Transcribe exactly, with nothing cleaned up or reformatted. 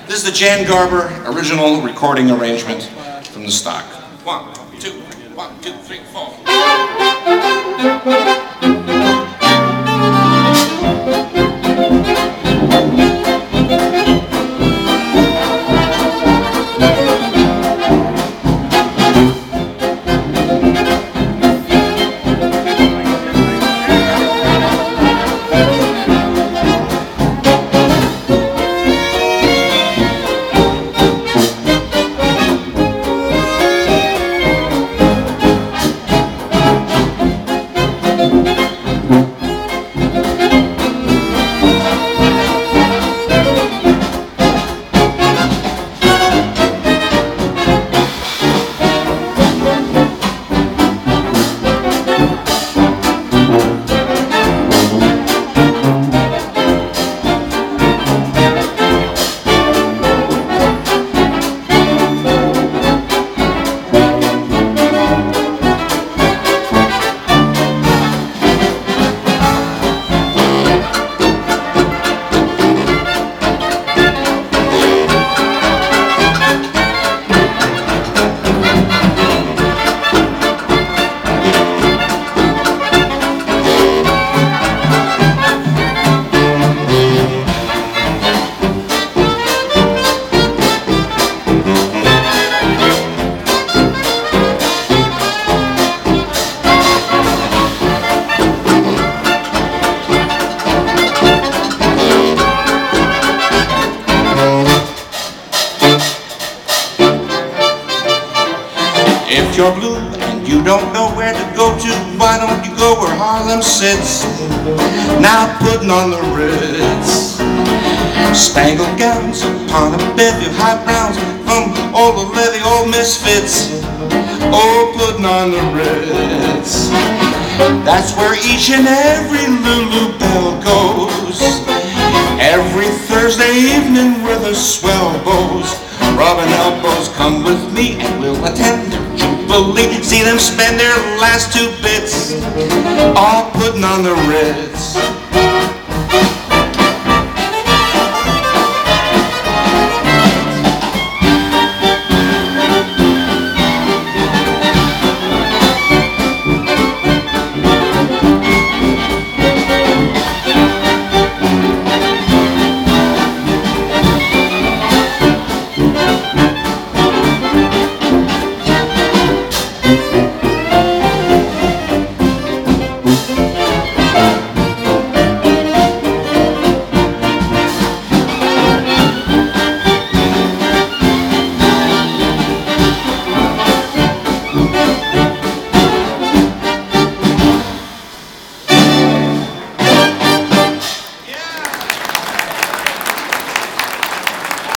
This is the Jan Garber original recording arrangement from the stock. One, two, one, two, three, four. If you're blue and you don't know where to go to, why don't you go where Harlem sits? Now putting on the Ritz. Spangled gowns upon a bevy of high browns from all the levy old misfits. Oh, putting on the Ritz. That's where each and every Lulu Belle goes. Every Thursday evening where the swell bows. Rubbing elbows, come with me and we'll attend their jubilee. See them spend their last two bits all putting on the Ritz.